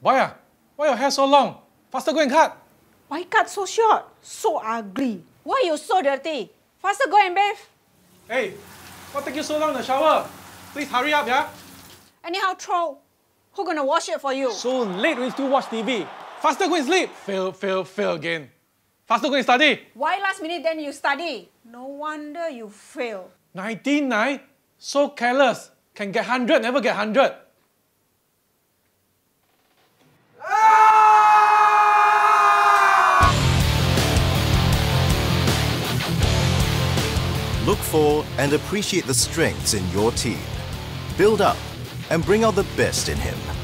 Why your hair so long? Faster go and cut. Why cut so short? So ugly. Why you so dirty? Faster go and bathe. Hey, what take you so long in the shower? Please hurry up, yeah? Anyhow, throw. Who gonna wash it for you? So late we still watch TV. Faster go and sleep. Fail again. Faster go and study. Why last minute then you study? No wonder you fail. 99? So careless. Can get 100, never get 100. Look for and appreciate the strengths in your team. Build up and bring out the best in him.